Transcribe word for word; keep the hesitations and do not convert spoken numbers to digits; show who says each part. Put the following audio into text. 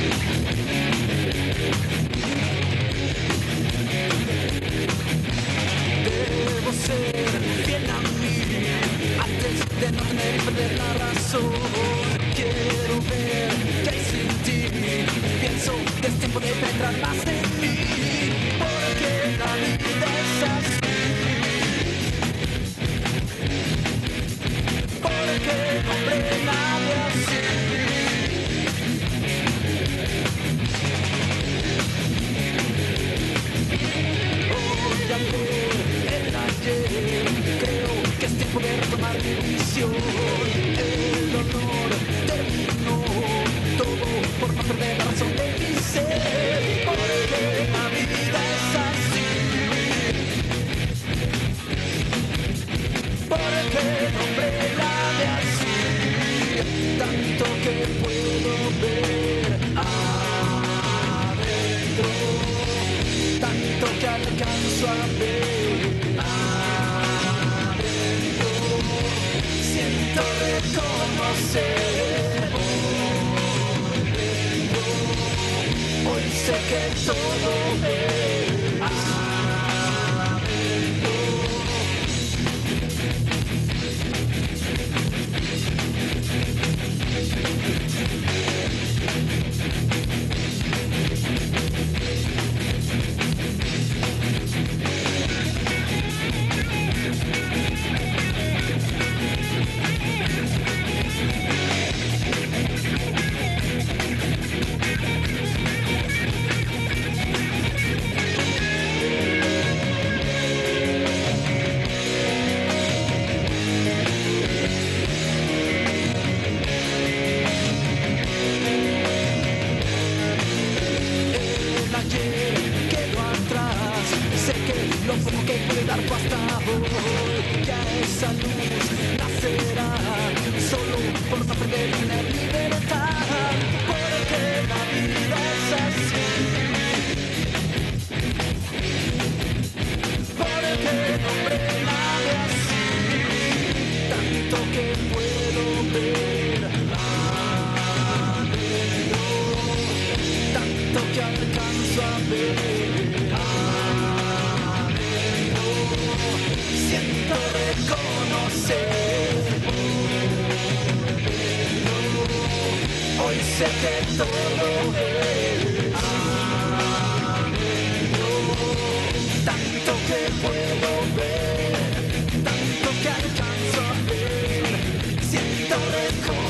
Speaker 1: Debo ser fiel a mí antes de no tener y perder la razón. Quiero ver que hay sin ti. Pienso que es tiempo de penetrar más en mí, porque la vida es así. Porque no hombre nadie así. Hoy ayer, el ayer, creo que es tiempo de retomar mi visión. El dolor terminó todo por no perder la razón de mi ser, porque la vida es así. Porque no hombre nadie así. Tanto que puedo ver adentro, tanto que alcanzo a ver adentro. Siento reconocer hoy dentro. Hoy sé que todo es adentro. El ayer quedó atrás, sé que lo poco que puede dar hasta hoy, ya esa luz nacerá, solo por no perder y tener libertad, porque la vida es así, porque no hombre nadie así, tanto que puedo ver adentro, tanto que alcanzo a ver adentro. Siento reconocer dentro. Hoy sé que todo es adentro. Tanto que puedo ver, tanto que alcanzo a ver. Siento reconocer